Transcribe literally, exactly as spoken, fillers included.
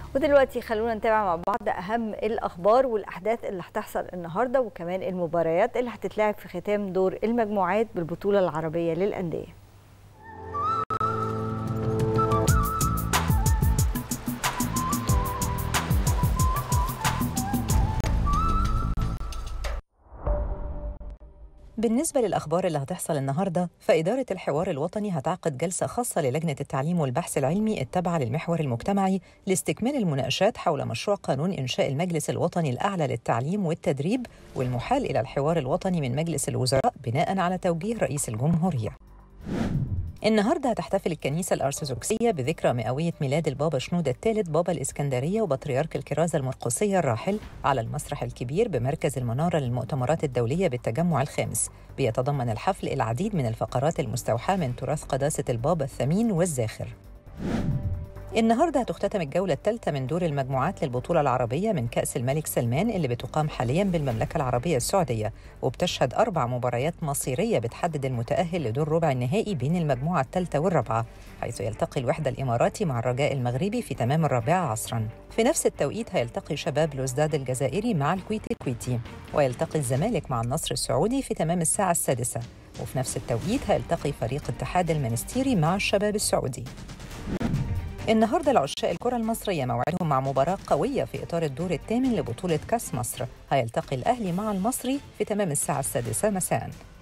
ودلوقتي خلونا نتابع مع بعض أهم الأخبار والأحداث اللي هتحصل النهاردة، وكمان المباريات اللي هتتلعب في ختام دور المجموعات بالبطولة العربية للأندية. بالنسبة للأخبار اللي هتحصل النهاردة، فإدارة الحوار الوطني هتعقد جلسة خاصة للجنة التعليم والبحث العلمي التابعة للمحور المجتمعي لاستكمال المناقشات حول مشروع قانون إنشاء المجلس الوطني الأعلى للتعليم والتدريب، والمحال إلى الحوار الوطني من مجلس الوزراء بناء على توجيه رئيس الجمهورية. النهارده هتحتفل الكنيسة الأرثوذكسية بذكرى مئوية ميلاد البابا شنودة الثالث بابا الإسكندرية وبطريرك الكرازة المرقسية الراحل على المسرح الكبير بمركز المنارة للمؤتمرات الدولية بالتجمع الخامس. بيتضمن الحفل العديد من الفقرات المستوحاة من تراث قداسة البابا الثمين والزاخر. النهارده هتختتم الجولة الثالثة من دور المجموعات للبطولة العربية من كأس الملك سلمان اللي بتقام حالياً بالمملكة العربية السعودية، وبتشهد أربع مباريات مصيرية بتحدد المتأهل لدور ربع النهائي بين المجموعة الثالثة والرابعة، حيث يلتقي الوحدة الإماراتي مع الرجاء المغربي في تمام الرابعة عصراً. في نفس التوقيت هيلتقي شباب لوزداد الجزائري مع الكويت الكويتي، ويلتقي الزمالك مع النصر السعودي في تمام الساعة السادسة، وفي نفس التوقيت هيلتقي فريق اتحاد المنستيري مع الشباب السعودي. النهارده العشاق الكرة المصرية موعدهم مع مباراة قوية في إطار الدور الثامن لبطولة كأس مصر، هيلتقي الأهلي مع المصري في تمام الساعة السادسة مساءً.